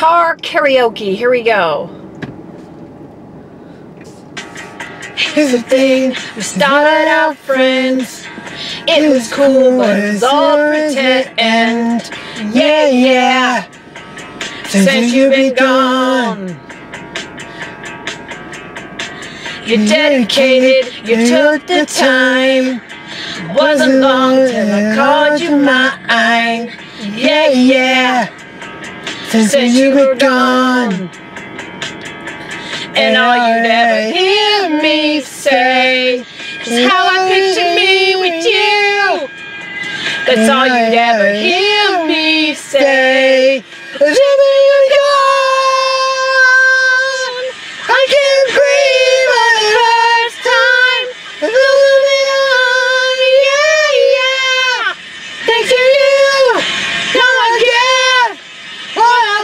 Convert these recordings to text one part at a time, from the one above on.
Car karaoke. Here we go. Here's the thing, we started out friends. It was cool, but it was all pretend. Yeah, yeah. Since you've been gone, you're dedicated, you took the time. Wasn't long till I called you mine. Yeah, yeah. Since you were gone, and all you'd ever hear me say is how I picture me with you. That's all you'd ever hear me say is you're gone. I can't breathe for the first time. It's moving on, yeah, yeah. Thanks to you, now I get what I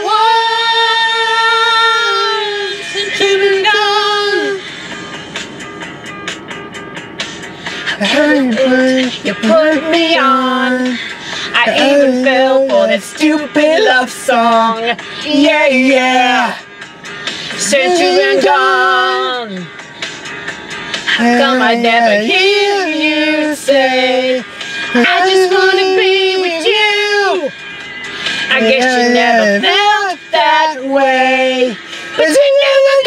want. Since you've been gone, I heard you put me on. I even fell for that stupid love song. Yeah, yeah. Since you've been gone, how come I never hear you say I just wanna be with you? I guess you never felt that way. But since you've been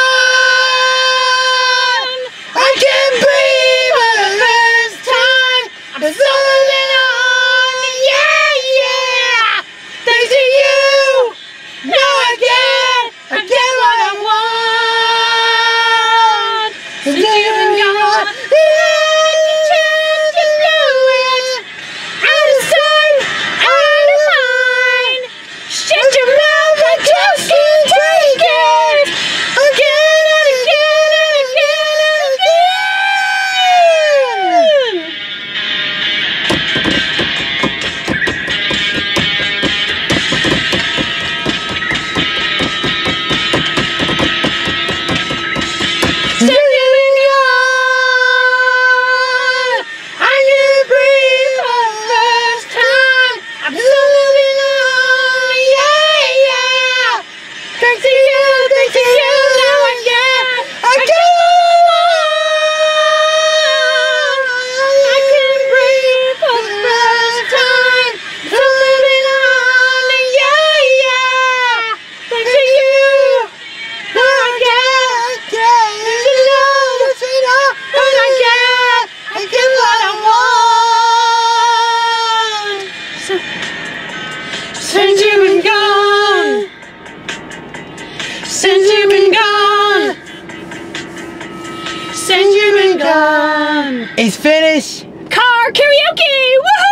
gone, I can't breathe for the first time. I'm so holding on, yeah, yeah. Thanks to you, now I get what I want. Since you've been gone, you had your chance to blow it. Out of sight, out of mind. Shut your mouth, I just can't take it. Again and again and again and again. Since you've been gone, I can't breathe for the first time. I'm still moving on, yeah, yeah. Thanks to you, now I get what I want. I can't breathe for the first time. Still moving on, yeah, yeah. Thanks to you, now I get what I want. Since you've been gone, since you've been gone, since you've been gone. It's finished. Car karaoke! Woohoo!